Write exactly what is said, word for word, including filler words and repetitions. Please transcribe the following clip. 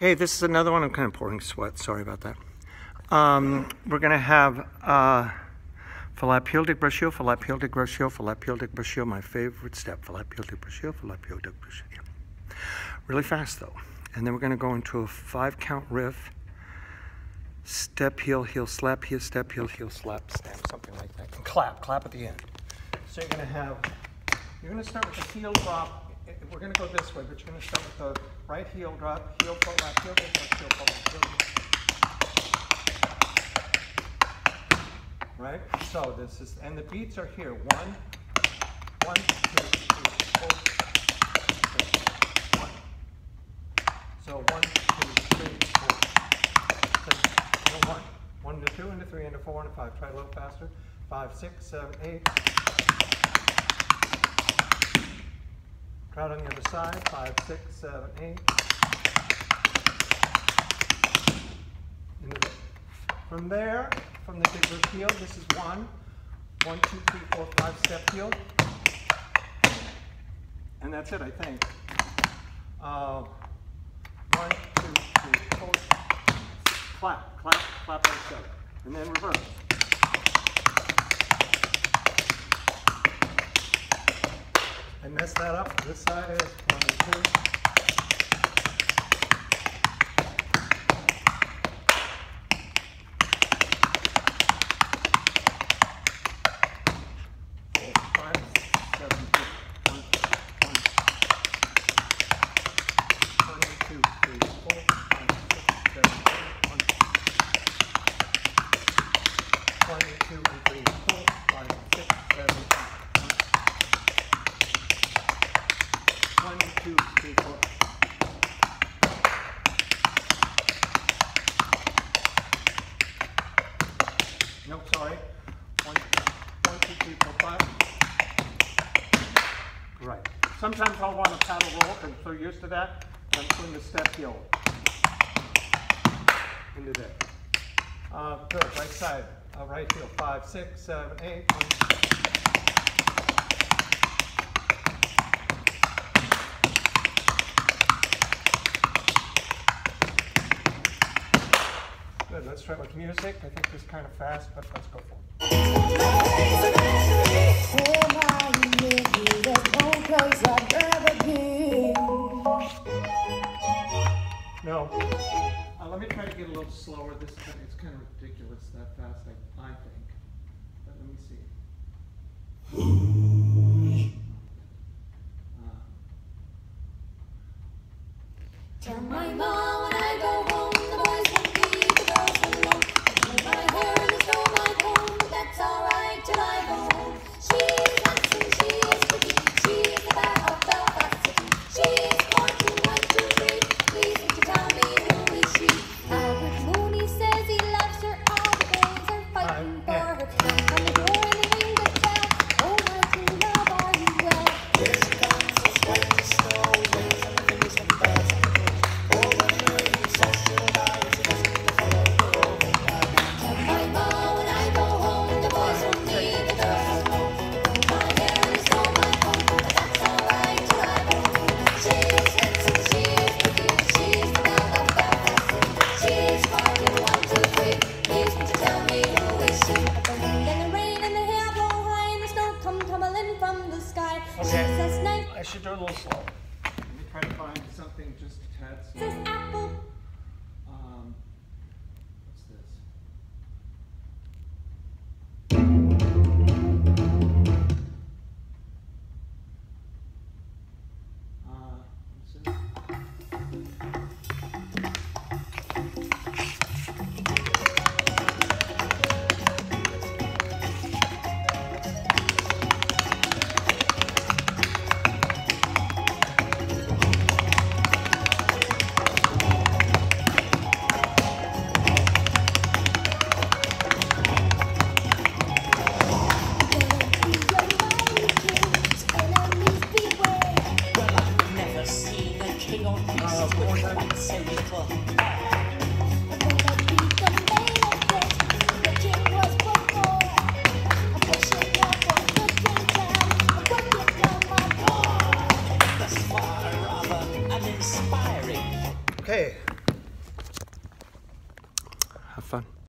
Hey, this is another one. I'm kind of pouring sweat. Sorry about that. Um, we're going to have uh, fallopial brachio, fallopial brachio, fallopial brachio, my favorite step. Fallopial brachio, fallopial brachio. Yeah. Really fast, though. And then we're going to go into a five-count riff. Step, heel, heel, slap, heel, step, heel, heel, slap, stamp, something like that. And clap, clap at the end. So you're going to have, you're going to start with the heel drop. We're going to go this way, but you're going to start with the right heel drop, heel, foot, left, heel, foot, left, heel, foot, left, heel. Right? So this is, and the beats are here. One, one, two, three, four, three, one. So one, two, three, four, six, no, one. One to two, into three, into four, into five. Try a little faster. Five, six, seven, eight. Crowd on the other side. Five, six, seven, eight. Into the, from there, from the big root heel, this is one. One, two, three, four, five step heel. And that's it, I think. Uh, one, two, three, four. Clap, clap, clap like so. And then reverse. I messed that up. This side is one and two. Four, five, seven, eight, one, one. One, two, three, four, five, six, seven, eight, one. One, two, three, four, five, six, seven, eight. One, two, three, four. No, sorry. One, one, two, three, four, five. Right. Sometimes I'll want to paddle roll because I'm so used to that. I'm putting the step heel into there. Uh, good. Right side. Uh, right heel. Five, six, seven, eight. One. Good, let's try with music. I think this is kind of fast, but let's go for it. No. Uh, let me try to get a little slower. This it's kind of ridiculous that fast, I, I think. But let me see. Uh. Tell my mom when I go home, the boys won't leave the girls alone. With my hair in the snow, my home, but that's alright till I go home. She is handsome, she is pretty, she is the back of Belfast City. She is fourteen, one, two, three, please would you tell me who is she? Albert Mooney says he loves her, all the boys are fighting for her. Knock on the door and the ring goes bell, oh my true love, are you well? Here she comes, it's white as snow, wings on the fingers and birds. I should do a little slower. Let me try to find something just a tad slower. Um, what's this? Uh, what's this? Okay, Have fun.